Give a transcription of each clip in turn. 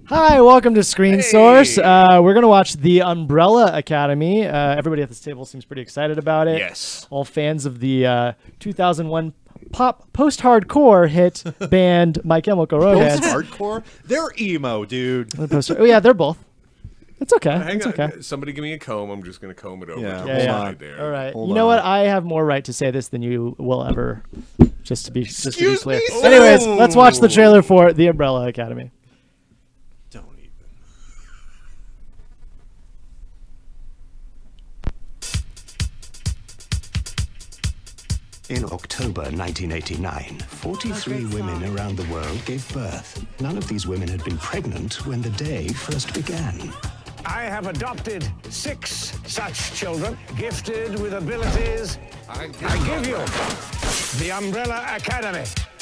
Hi, welcome to Screen Source. We're going to watch The Umbrella Academy. Everybody at this table seems pretty excited about it. Yes. All fans of the 2001 pop post-hardcore hit band My Chemical Romance. Hardcore? They're emo, dude. Oh, yeah, they're both. It's okay. Hang It's on. okay. Somebody give me a comb. I'm just going to comb it over Yeah. to Yeah, the yeah. side there. All right. Hold You know on. what? I have more right to say this than you will ever. Just to be Excuse clear. me, sir? Anyways, let's watch the trailer for The Umbrella Academy. Don't even. In October 1989, 43 women around the world gave birth. None of these women had been pregnant when the day first began. I have adopted 6 such children, gifted with abilities. I give you the Umbrella Academy.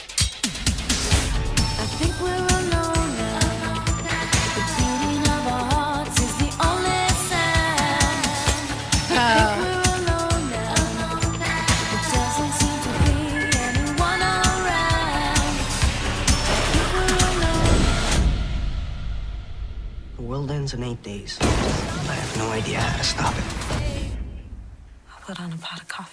I think we're alone now. The beating of our hearts is the only sound. I think we're alone now. There doesn't seem to be anyone around. I think we're alone. The world ends in 8 days. I have no idea how to stop it. I'll put on a pot of coffee.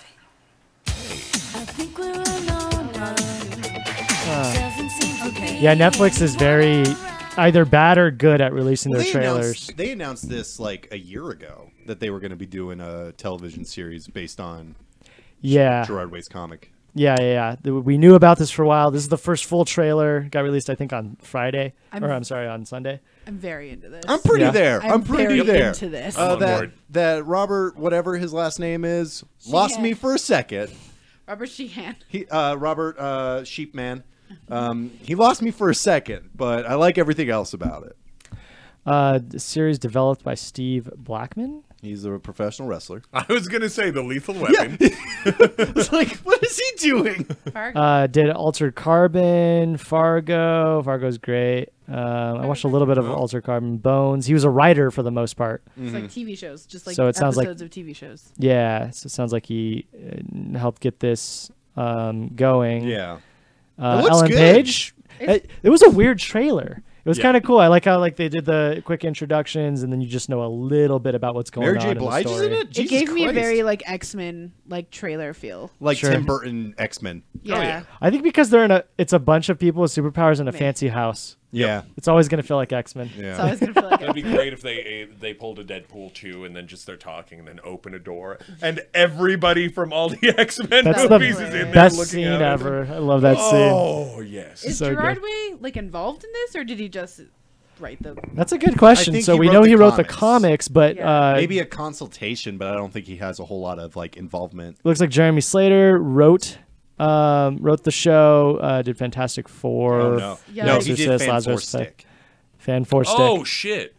I think we're alone now. Doesn't seem to be Yeah, Netflix is very either bad or good at releasing their They trailers. announced this like a year ago that they were going to be doing a television series based on Yeah. Gerard Way's comic. Yeah. We knew about this for a while. This is the first full trailer. Got released, I think, on Friday. On Sunday. I'm very into this. I'm pretty Yeah. there. I'm pretty very there. into this. I'm on that board. that Robert, whatever his last name is, lost Sheehan. me for a second. Robert Sheehan. Robert Sheepman. He lost me for a second, but I like everything else about it. The series developed by Steve Blackman. He's a professional wrestler. I was going to say the Lethal Weapon. It's like, what is he doing? Fargo. Did Altered Carbon, Fargo. Fargo's great. I watched a little bit of Altered Carbon, Bones. He was a writer for the most part. It's like TV shows, just like So it sounds like- episodes of TV shows. Yeah, so it sounds like he helped get this going. Yeah. It looks Ellen good. Page. It was a weird trailer. It was Yeah. kind of cool. I like how they did the quick introductions, and then you just know a little bit about what's going Mary on J. in the Blige is story. in it? It Jesus gave me a Christ. very like X-Men like trailer feel. like Sure. Tim Burton X-Men. Yeah. yeah. I think because it's a bunch of people with superpowers in a Man. fancy house. Yeah. It's always gonna feel like X-Men. So I was gonna feel like It'd be great if they pulled a Deadpool 2 and then just start talking and then open a door and everybody from all the X-Men That's the movies is in there best looking scene out at ever. them. I love that scene. Oh, yes. Is so Gerard good. Way like involved in this, or did he just write the? That's a good question. think So he we wrote know the he wrote the comics. comics, but Yeah. Maybe a consultation, but I don't think he has a whole lot of like involvement. looks like Jeremy Slater wrote the show. Did Fantastic Four. Oh no. Yeah, No, like- he did Exorcist, Fan Lazarus Force Stick. Fan Four Stick. Oh, shit.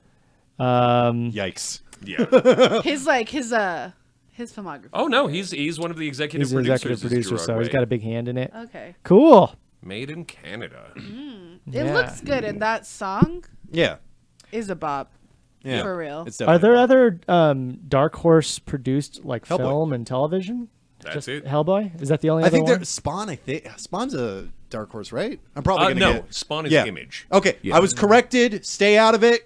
Yikes. Yeah. His filmography. Oh, no. He's one of the executive He's an producers. executive producer, Gerard so he's Way. got a big hand in it. Okay. Cool. Made in Canada. It looks good, and that song Yeah. is a bop. Yeah. For real. It's Are there definitely- other Dark Horse produced like Hellboy. film and television? That's Just it. Hellboy? Is that the only I other think one? there's Spawn. I think Spawn's a Dark Horse, right? I'm probably gonna No, get Spawn is Yeah. Image. Okay, Yeah. I was corrected. Stay out of it.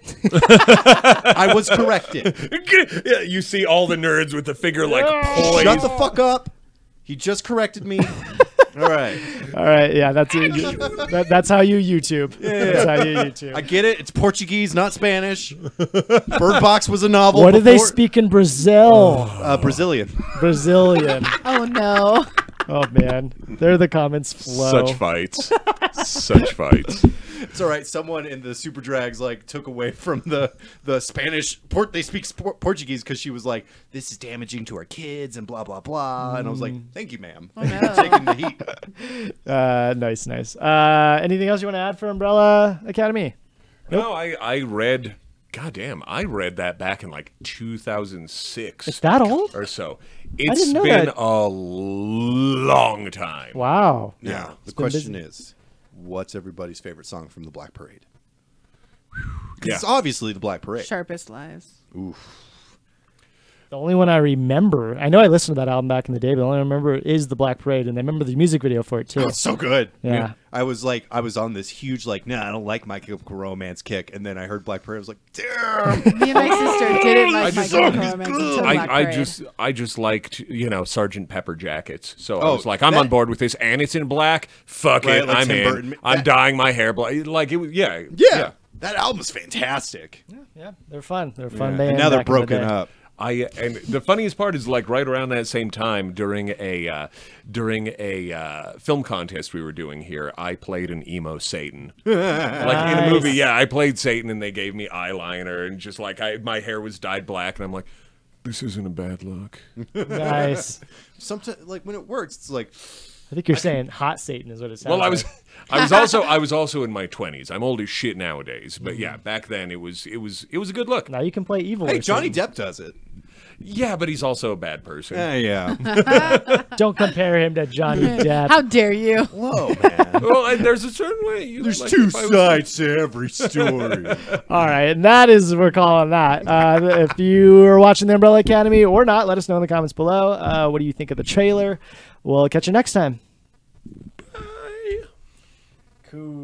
I was corrected. Yeah, you see all the nerds with the figure like poised. Shut the fuck up. He just corrected me. All right. All right, yeah, that's that's how you YouTube. That's how you YouTube. I get it. It's Portuguese, not Spanish. Bird Box was a novel. What do they before- speak in Brazil? Brazilian. Brazilian. Oh no. Oh man, there the comments flow. Such fights. Such fights. It's all right. Someone in the Super Drags like took away from the Spanish. They speak Portuguese because she was like, "This is damaging to our kids" and blah blah blah. And I was like, "Thank you, ma'am, Oh, no. for taking the heat." Nice. Anything else you want to add for Umbrella Academy? No, I read. Goddamn, I read that back in like 2006. It's that old? or so. didn't It's know been that. a long time. Wow. Now the been question busy. is, what's everybody's favorite song from the Black Parade? 'Cause Yeah. It's obviously the Black Parade. Sharpest lies. Oof. The only one I remember, I know I listened to that album back in the day, but the only one I remember is the Black Parade, and I remember the music video for it too. Oh, it's so good. Yeah. I was on this huge I don't like My Chemical Romance kick, and then I heard Black Parade. I was like, damn. Me and my sister didn't like My just- Chemical Romance until Black Parade. I just liked Sergeant Pepper jackets. So I Oh, was like, I'm that- on board with this, and it's in black. Fuck Right, it, like I'm Tim in. Burton. I'm That- dyeing my hair black. Like it was, Yeah. That album's fantastic. Yeah, they're fun. They're a fun Yeah. band. And now they're back in the broken day. up. And the funniest part is like right around that same time during a film contest we were doing here, I played an emo Satan. Like in a movie, yeah, I played Satan and they gave me eyeliner and just like my hair was dyed black and I'm like, this isn't a bad look. Nice. Sometimes, like when it works, it's like, I think you're saying hot Satan is what it sounds Well, like. I was also in my 20s. I'm old as shit nowadays, but yeah, back then it was a good look. Now you can play evil. hey, or Johnny Satan. Depp does it. Yeah, but he's also a bad person. Yeah. Don't compare him to Johnny Depp. How dare you? Whoa, man. Well, and there's a certain way. There's like, two if I was- sides to every story. All right, and that is we're calling that. If you are watching the Umbrella Academy or not, let us know in the comments below. What do you think of the trailer? We'll catch you next time. Bye. Cool.